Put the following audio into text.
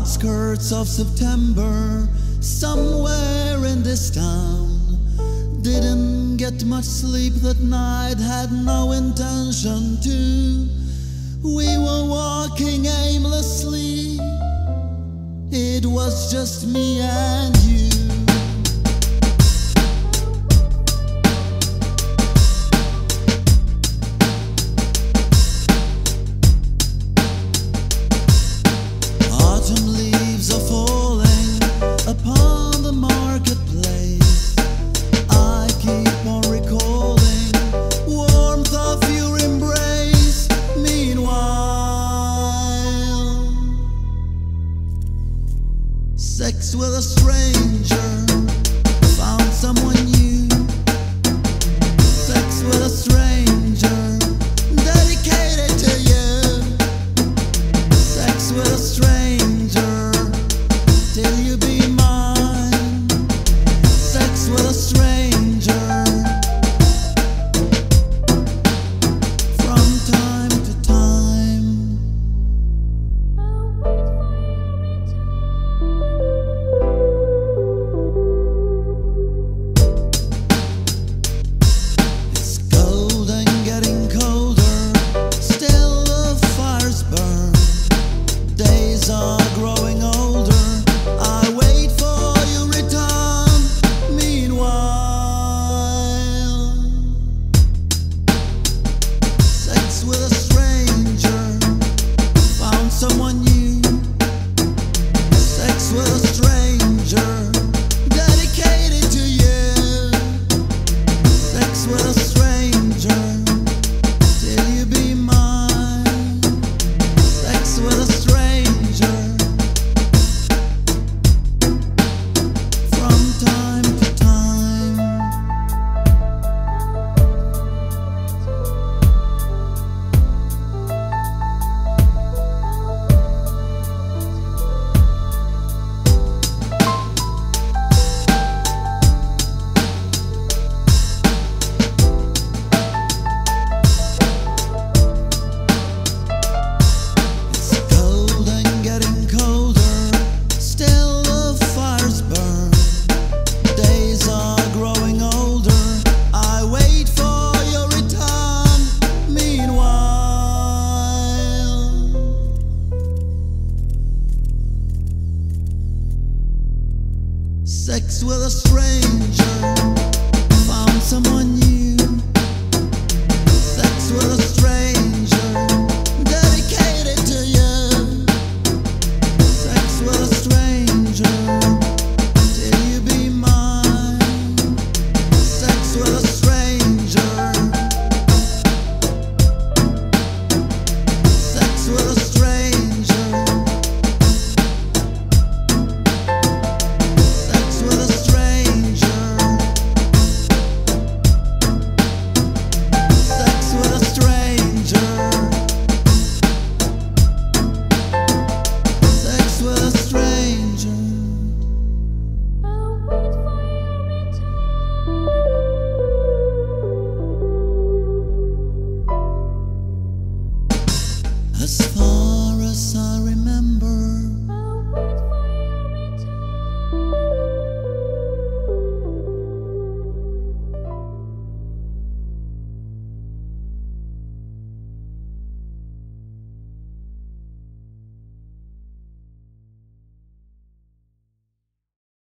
Outskirts of September, somewhere in this town. Didn't get much sleep that night, had no intention to. We were walking aimlessly, it was just me and you. Autumn leaves are falling upon the marketplace. I keep on recalling warmth of your embrace. Meanwhile, sex with a stranger, found someone new. Sex with a stranger, dedicated to you. Sex with a stranger, till you be mine. Sex with a stranger, from time to time. It's cold and getting colder, still the fires burn. Days are growing older, I wait for your return. Meanwhile, sex with a stranger, found someone new. Sex with a stranger, dedicated to you. Sex with a stranger, till you be mine. Sex with a stranger, from time to time. It's cold and getting colder, still the fires burn. Days are growing older, I wait for your return. Meanwhile, sex with a stranger, found someone new. Sex with a stranger, dedicated to you. Sex with a stranger.